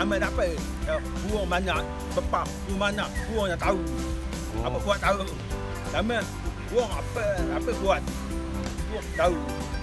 amal dapat. Burung banyak, bepap, burung mana, burung yang tahu. Apa buat tahu. Sama burung apa buat. Burung tahu.